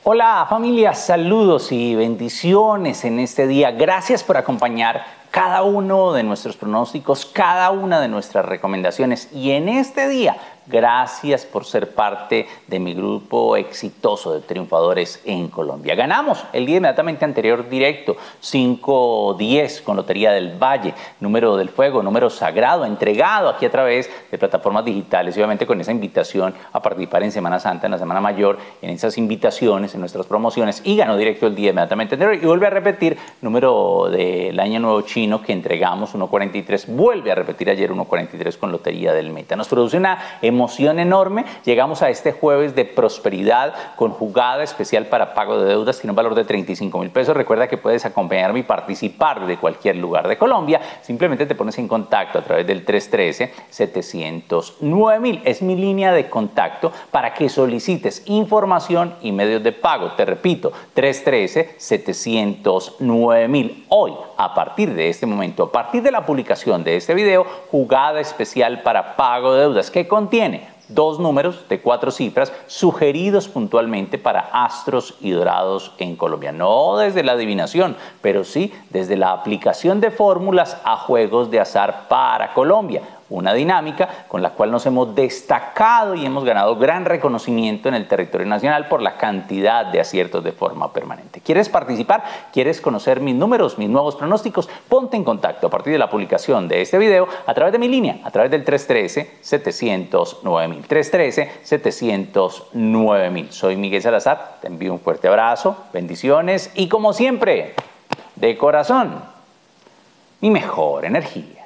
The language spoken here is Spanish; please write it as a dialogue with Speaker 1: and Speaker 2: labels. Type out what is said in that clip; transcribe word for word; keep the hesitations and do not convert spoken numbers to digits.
Speaker 1: Hola familia, saludos y bendiciones en este día. Gracias por acompañar cada uno de nuestros pronósticos, cada una de nuestras recomendaciones. Y en este día, gracias por ser parte de mi grupo exitoso de triunfadores en Colombia. Ganamos el día inmediatamente anterior directo, cinco diez con Lotería del Valle, número del fuego, número sagrado, entregado aquí a través de plataformas digitales y obviamente con esa invitación a participar en Semana Santa, en la Semana Mayor, en esas invitaciones, en nuestras promociones, y ganó directo el día inmediatamente anterior. Y vuelve a repetir número del Año Nuevo Chino que entregamos, uno cuarenta y tres, vuelve a repetir ayer uno cuarenta y tres con Lotería del Meta. Nos produce una emoción enorme. Llegamos a este jueves de prosperidad con jugada especial para pago de deudas, tiene un valor de treinta y cinco mil pesos. Recuerda que puedes acompañarme y participar de cualquier lugar de Colombia. Simplemente te pones en contacto a través del tres uno tres, siete cero nueve mil. Es mi línea de contacto para que solicites información y medios de pago. Te repito, tres uno tres, siete cero nueve mil. Hoy, a partir de este momento, a partir de la publicación de este video, jugada especial para pago de deudas que contiene dos números de cuatro cifras sugeridos puntualmente para astros y dorados en Colombia. No desde la adivinación, pero sí desde la aplicación de fórmulas a juegos de azar para Colombia. Una dinámica con la cual nos hemos destacado y hemos ganado gran reconocimiento en el territorio nacional por la cantidad de aciertos de forma permanente. ¿Quieres participar? ¿Quieres conocer mis números, mis nuevos pronósticos? Ponte en contacto a partir de la publicación de este video a través de mi línea, a través del tres uno tres, siete cero nueve mil. tres uno tres, siete cero nueve mil. Soy Miguel Salazar, te envío un fuerte abrazo, bendiciones y como siempre, de corazón, mi mejor energía.